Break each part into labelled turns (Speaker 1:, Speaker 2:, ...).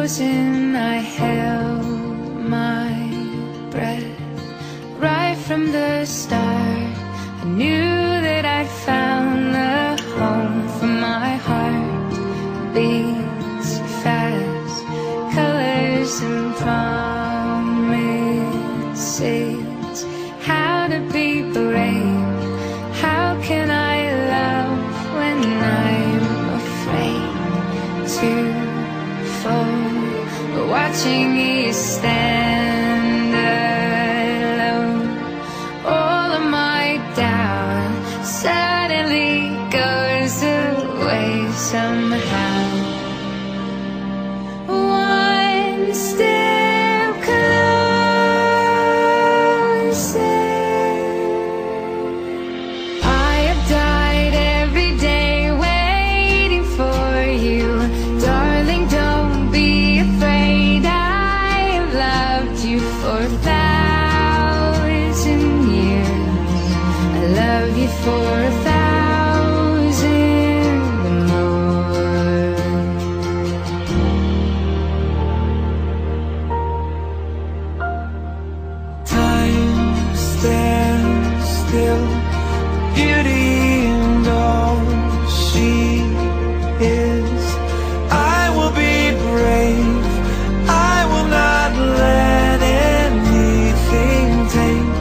Speaker 1: frozen, I held my breath. Right from the start, I knew that I'd found the home for my heart. Beats fast, colors and promises. How to be brave, how can I love when I'm afraid to fall? But watching you stand alone, all of my doubt suddenly goes away somehow. One step closer. I have died every day waiting for you. Darling, don't be afraid. I have loved you for 1,000 years. I love you for 1,000 more.
Speaker 2: Time stands still, beauty and all she is. I will be brave, I will not let anything take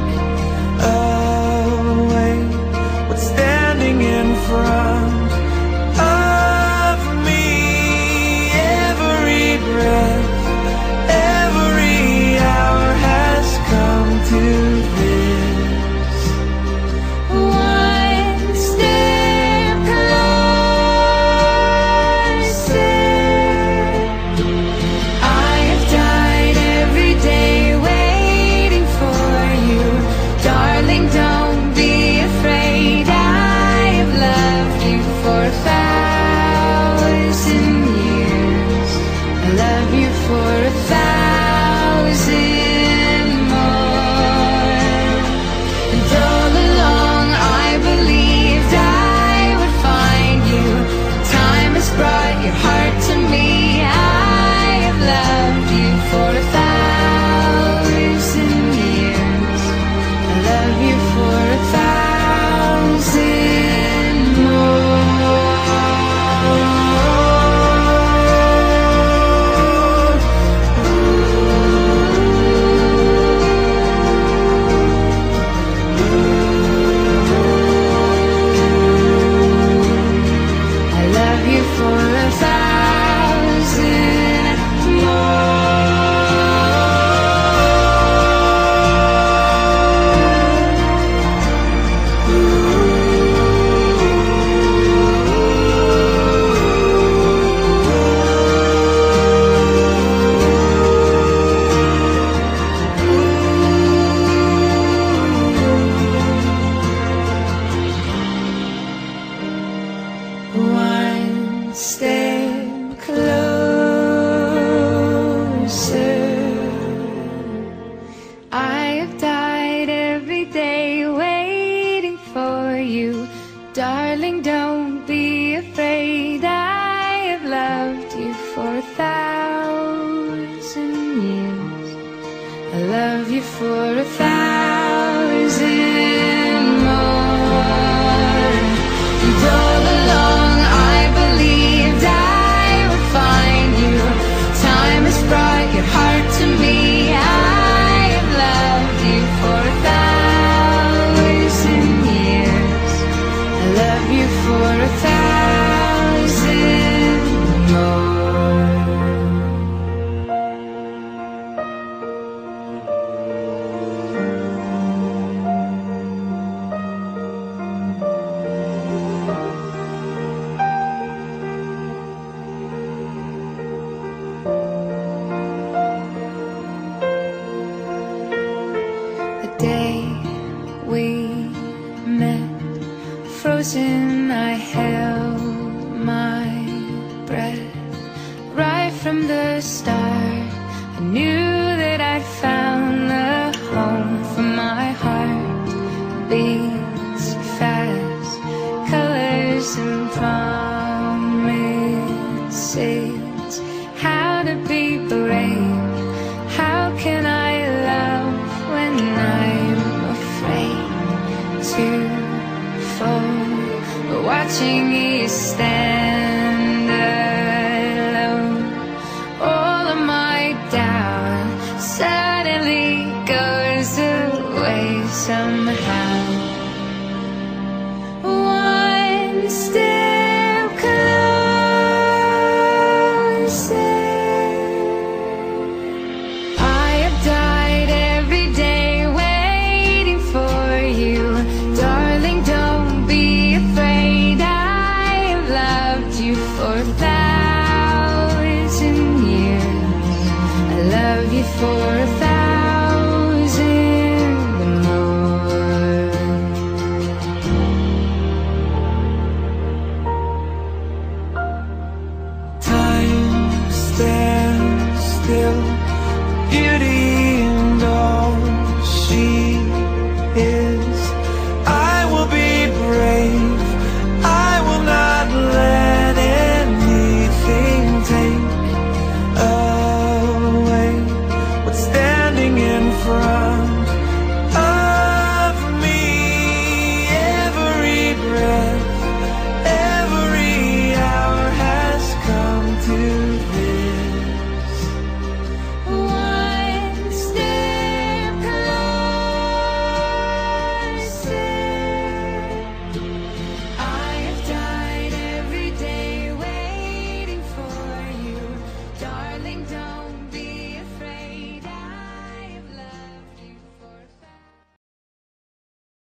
Speaker 2: away what's standing in front of me. Every breath, every hour has come to this.
Speaker 1: One step closer. I have died every day waiting for you. Darling, don't be afraid. I have loved you for 1,000 years. I love you for 1,000 more. And all along I believed I would find you. Time has brought your heart to me. I have loved you for 1,000 years. I love you for 1,000 more. I love you for 1,000 One step closer. I have died every day waiting for you. Darling, don't be afraid. I have loved you for 1,000 years. I love you for 1,000 more. And all along I believed I would find you. Time has brought your heart to me. I have loved you for 1,000 years. I love you for 1,000 more. The day we met, frozen, I held my breath. Right from the start, I knew that I'd found the home for my heart. Beats fast, colors and promises. How to be watching you stand alone. All of my doubt suddenly goes away somehow.